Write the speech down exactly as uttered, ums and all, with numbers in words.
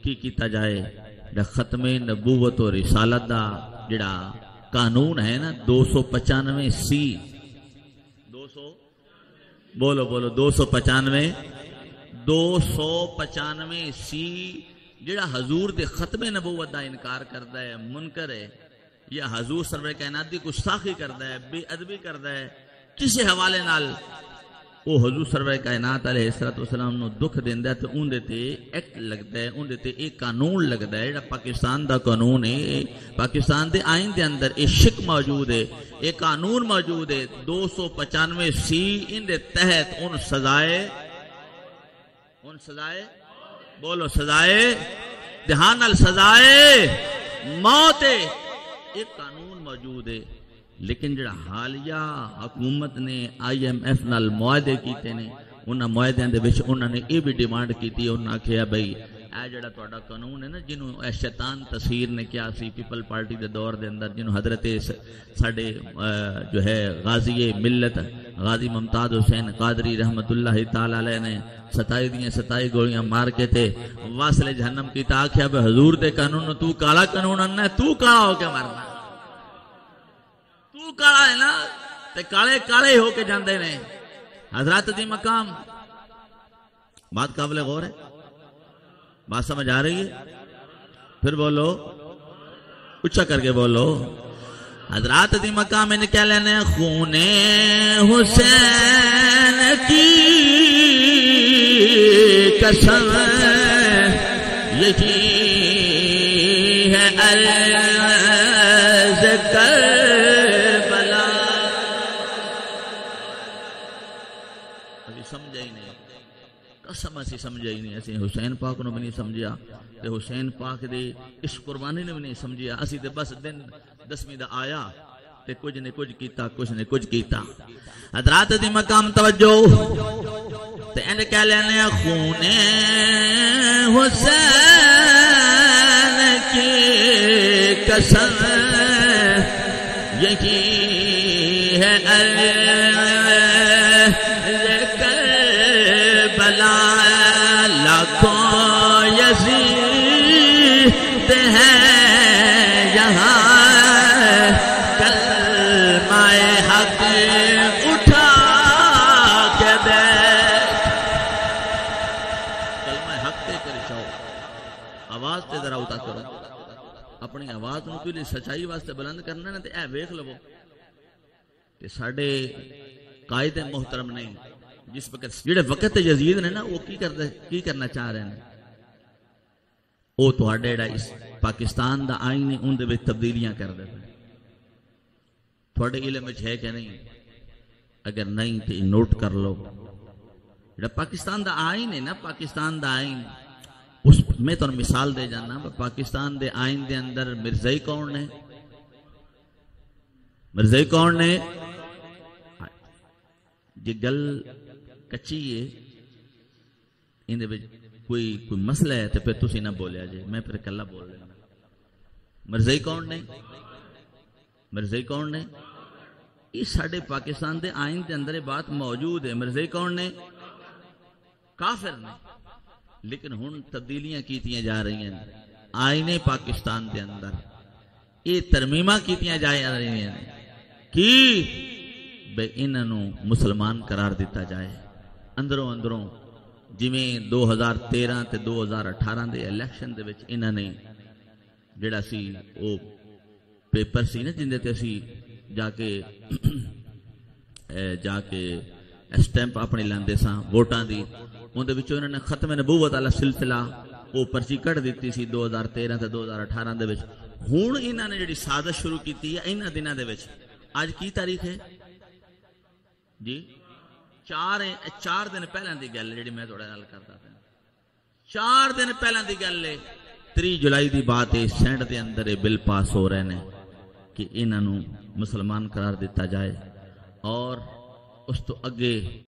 کی کیتا جائے جڑا ختم نبوت و رسالت دا جڑا قانون ہے نا دو سو پچانوے سی دو سو بولو بولو دو سو پچانوے دو سو پچانوے سی جڑا حضور دے ختم نبوت دا انکار کردا ہے منکر ہے یا حضور سرور کائنات دی گستاخی کردا ہے بے ادبی کردا ہے کسے حوالے نال او حضور سرور کائنات علیہ الصلوۃ والسلام نو دکھ دیندا ہے تے اون دے تے ایکٹ لگدا ہے اون دے تے ایک قانون لگدا ہے جڑا پاکستان دا قانون ہے پاکستان دے آئین دے اندر ایک شک موجود ہے ایک قانون موجود ہے دو سو پچانوے سی ان دے تحت ان سزائے ان سزائے بولو سزائے دہان نال سزائے موت ہے ایک قانون موجود ہے لیکن جڑا حالیہ حکومت نے آئی ایم ایف نال معاہدے کیتے نے انہاں معاہدیاں دے وچ انہاں نے یہ بھی ڈیمانڈ کیتی انہاں آکھیا بھئی اے جڑا تہاڈا قانون ہے نا جنوں اے شیطان تصویر نے کیا سی پیپل پارٹی دے دور دے اندر جنوں حضرت ساڈے جو ہے غازی ملت غازی ممتاز حسین قادری رحمت اللہ تعالی علیہ نے ستائی دیاں ستائی گولیاں مار کے تے واصل جہنم کی تا آکھیا بھئی حضور دے قانون تو کالا قانون اننا ہے تو کالا ہو کے مرنا تو کالا ہے نا تے کالے کالے ہو کے جاندے نے حضرات دی مقام بات قابل غور ہے بات سمجھ آ رہی ہے پھر بولو اچھا کر کے بولو حضرات دی مقام ان کیا لینے خون حسین کی قسم یہی ہے عرض کربلا ابھی سمجھا ہی نہیں قسم اسی سمجھا ہی نہیں اسی حسین پاک نے بھی نہیں سمجھا تے حسین پاک دے اس قربانی نے بھی نہیں سمجھا اسی تے بس دن دسویں دا آیا تے کچھ نے کچھ کیتا کچھ نے کچھ کیتا حضرات دی مقام توجہ تے ان کہہ لینے خون حسین کی قسم یہی ہے کربلا لاکھوں یزید ہیں یہاں کلمہ حق اٹھا کے بیٹھ کلمہ حق تے کر چاہو آواز تے ذرا اٹھا کرو اپنی آواز نو پہلے سچائی واسطے بلند کرنا نا تے اے ویکھ لو تے ساڈے قائد محترم نے جس وقت جڑے وقت یزید نے نا وہ کی کردا کی کرنا چاہ رہے ہیں وہ تہاڈے جڑا اس پاکستان دا آئین ہے ان دے وچ تبدیلیاں کر دے تھوڑے علم وچ ہے کہ نہیں اگر نہیں تو نوٹ کر لو جڑا پاکستان دا آئین ہے نا پاکستان دا آئین اس میں تو مثال دے جانا پاکستان دے آئین دے اندر مرزائی کون نے مرزائی کون نے جی گل کچی ہے ان دے کوئی کوئی مسئلہ ہے تو پھر تسی نہ بولیا جائے میں پھر کلا بول لینا مرزائی کون نے مرزائی کون نے یہ ساڑھے پاکستان دے آئین دے اندر بات موجود ہے مرزائی کون نے کافر نے لیکن ہن تبدیلیاں کیتیاں جا رہی ہیں آئین پاکستان دے اندر یہ ترمیمہ کیتیاں جا رہی ہیں کی بے انہوں مسلمان قرار دیتا جائے اندروں اندروں جویں دو ہزار تیرہ تے دو ہزار اٹھارہ دے الیکشن دے وچ انہاں نے جڑا سی او پیپر سی نا جن دے تے سی جا کے جا کے اسٹیمپ اپنے لیندے ساں ووٹاں دی اون دے وچ انہاں نے ختم نبوت والا سلسلہ او پرچی کٹ دیتی سی دو ہزار تیرہ تے دو ہزار اٹھارہ دے وچ ہن انہاں نے جڑی سازش شروع کیتی ہے انہاں دناں دے وچ آج کی تاریخ ہے جی چار چار دن پہلے دی گل جڑی میں تھوڑے نال کردا پیا چار دن پہلے دی گل ہے تیس جولائی دی بات ہے سینٹ دے اندر بل پاس ہو رہے نے کہ انہاں نوں مسلمان قرار دیتا جائے اور اس تو اگے